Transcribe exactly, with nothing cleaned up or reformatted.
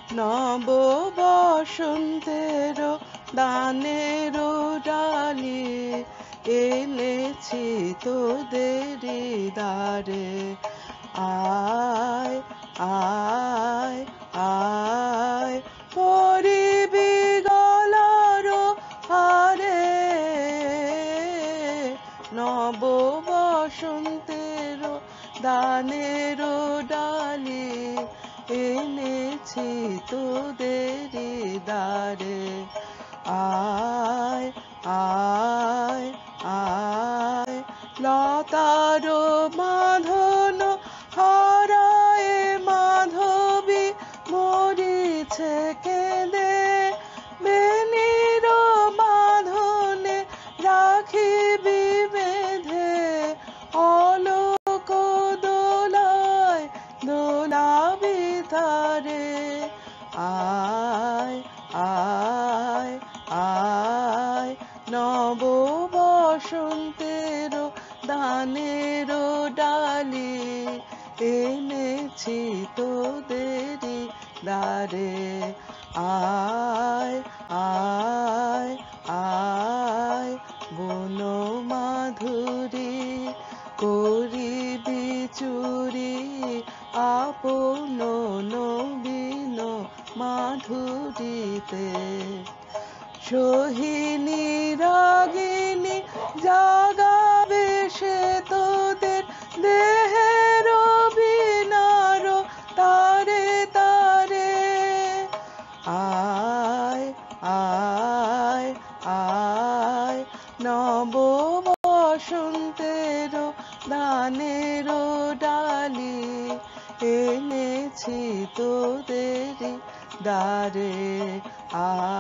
নব বসন্তের দানের ডালি এনেছি তোদের দ্বারে। আয় আয় আয় পরিবি গলার হারে, নব বসন্তের দানের ডালি এনেছি তোদের দ্বারে। আয় আয় আয় লতার মাধন হারায় মাধবী মরিছে কেঁদে, বেনির বাঁধনে রাখিবি বেঁধে, অলোক দোলায় দোলাবি তারে। আয় আয় আয় নব বসন্তের দানের ডালি এনেছি তোদের দ্বারে। আয় আয় আয় বন মাধুরী করিবি চুরি, আপন নবীন মাধুরীতে। সোহিনী রাগিনী জাগাবে সে তোদের দেহের বিনার তারে তারে। আয় আয় আয় নব বসন্তের দানের ডালি এনেছি তোদের দ্বারে। আয়